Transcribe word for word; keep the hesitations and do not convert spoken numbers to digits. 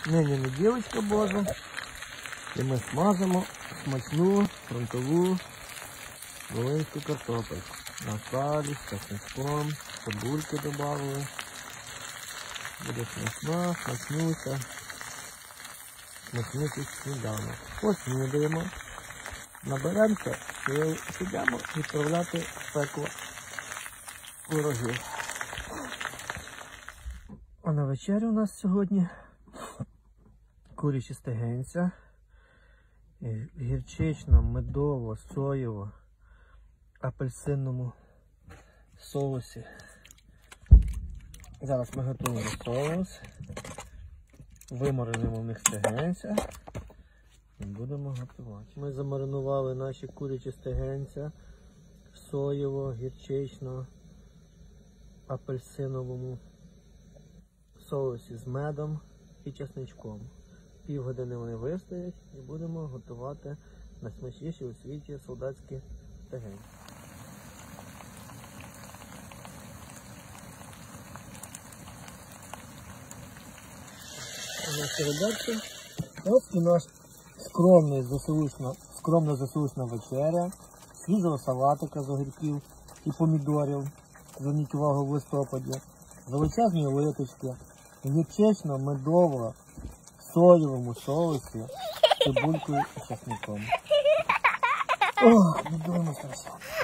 Нині неділечка Божа. І ми смажимо смачну фронтову волинську картопельку. На салі, з чесничком, цибульки додали. Буде смачна, смачнюся. Смачнючий сніданок. Поснідаємо. Наберемося і підемо відправляти в пекло пирогів. А на вечерю у нас сьогодні курячі стегенця, гірчично, медово, соєво, апельсинному соусі. Зараз ми готуємо соус, вимаринуємо в них стегенця і будемо готувати. Ми замаринували наші курячі стегенця соєво, гірчично, апельсиновому соусі з медом і чесничком. Півгодини вони вистоять і будемо готувати найсмачніші у світі солдатські стегенці. Наші ребятки. Ось і наш скромний засилучна, скромна засилучна вечеря, свіжого салатика з огірків і помідорів, зверніть увагу в листопаді, величезні литочки, гірчично, медово, соєвому соусі, цибулькою і чесником. Ох, не думаємо,